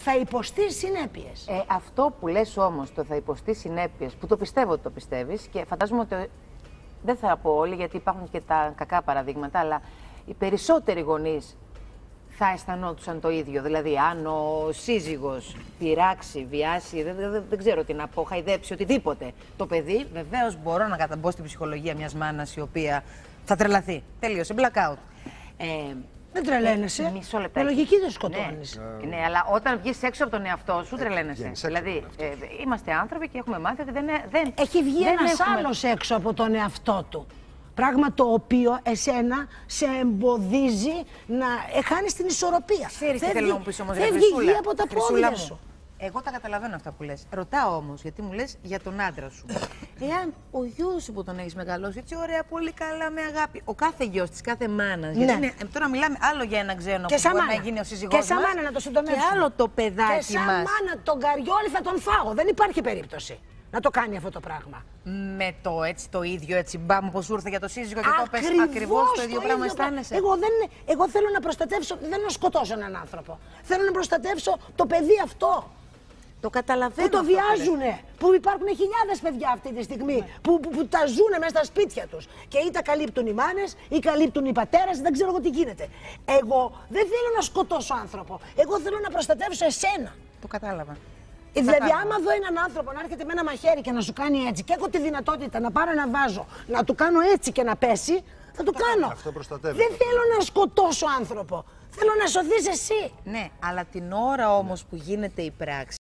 θα υποστεί συνέπειες. Αυτό που λες όμως, το θα υποστεί συνέπειες, που το πιστεύω ότι το πιστεύεις και φαντάζομαι ότι δεν θα πω όλοι γιατί υπάρχουν και τα κακά παραδείγματα, αλλά οι περισσότεροι γονείς θα αισθανόντουσαν το ίδιο. Δηλαδή, αν ο σύζυγος πειράξει, βιάσει, δεν ξέρω τι να πω, χαϊδέψει, οτιδήποτε το παιδί, βεβαίως μπορώ να καταμπώ στην ψυχολογία μιας μάνας η οποία θα τρελαθεί. Τελείωσε, blackout. Δεν τρελαίνεσαι. Μισό λεπτάκι. Με λογική δεν σκοτώνεις. Ναι, αλλά όταν βγεις έξω από τον εαυτό σου, τρελαίνεσαι. Δηλαδή, είμαστε άνθρωποι και έχουμε μάθει ότι δεν. Έχει βγει ένας άλλος έξω από τον εαυτό του. Πράγμα το οποίο εσένα σε εμποδίζει να χάνεις την ισορροπία. Ξέρεις τι θέλω να μου πεις όμως, φεύγει γη από τα πόδια σου. Εγώ τα καταλαβαίνω αυτά που λες. Ρωτάω όμως, γιατί μου λες για τον άντρα σου. Εάν ο γιος σου που τον έχεις μεγαλώσει έτσι ωραία, πολύ καλά, με αγάπη, ο κάθε γιος της, κάθε μάνας. Ναι. Γιατί τώρα μιλάμε άλλο για έναν ξένο και που μπορεί να γίνει ο σύζυγός μας. Και σαν μάνα να το συντομεύσουμε. Και άλλο το παιδάκι μας. Και σαν μάνα τον καριόλι θα τον φάω. Δεν υπάρχει περίπτωση να το κάνει αυτό το πράγμα. Με το ίδιο έτσι μπαμ όπως σου ήρθε για το σύζυγο και το πες ακριβώς το ίδιο πράγμα αισθάνεσαι. Εγώ θέλω να προστατεύσω, δεν θέλω να σκοτώσω έναν άνθρωπο. Θέλω να προστατεύσω το παιδί αυτό. Το καταλαβαίνω. Που το βιάζουνε. Που υπάρχουν χιλιάδες παιδιά αυτή τη στιγμή. Που τα ζουνε μέσα στα σπίτια τους. Και ή τα καλύπτουν οι μάνες ή καλύπτουν οι πατέρες, δεν ξέρω εγώ τι γίνεται. Εγώ δεν θέλω να σκοτώσω άνθρωπο. Εγώ θέλω να προστατεύσω εσένα. Το κατάλαβα. Δηλαδή, άμα δω έναν άνθρωπο να έρχεται με ένα μαχαίρι και να σου κάνει έτσι, και έχω τη δυνατότητα να πάρω ένα βάζο, να του κάνω έτσι και να πέσει, θα το κάνω. Αυτό προστατεύει. Δεν θέλω να σκοτώσω άνθρωπο. Θέλω να σωθείς εσύ. Ναι, αλλά την ώρα όμως που γίνεται η πράξη.